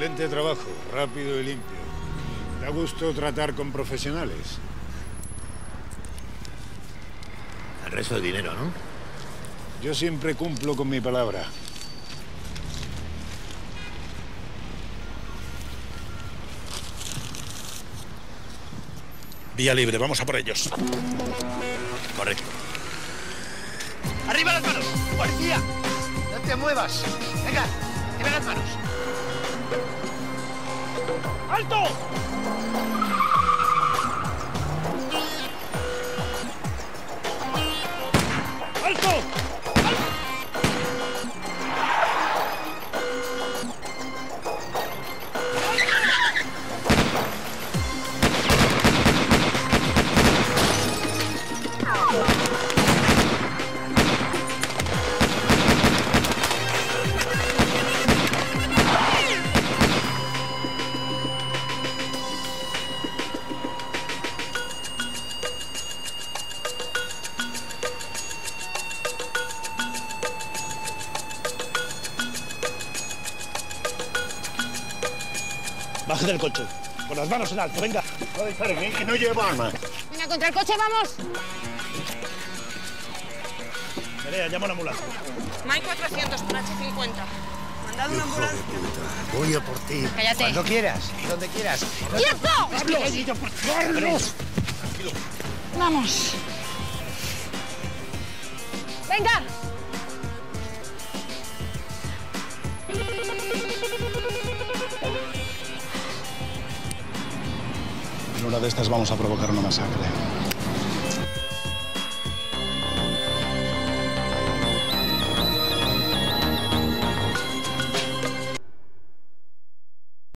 Excelente trabajo, rápido y limpio. Da gusto tratar con profesionales. El resto de dinero, ¿no? Yo siempre cumplo con mi palabra. Vía libre, vamos a por ellos. Correcto. ¡Arriba las manos! ¡Policía! ¡No te muevas! ¡Venga! ¡Lleve las manos! ¡Alto! ¡Alto! Baje del coche. Con las manos en alto, venga. No disparen, que no llevo arma. Venga, contra el coche, vamos. Nerea, llama a una ambulancia. Mike 400 por H50. Mandad una ambulancia. Voy a por ti. Cállate. Cuando quieras y donde quieras. ¡Quieto! ¡Carlos! Vamos. Venga. En una de estas vamos a provocar una masacre.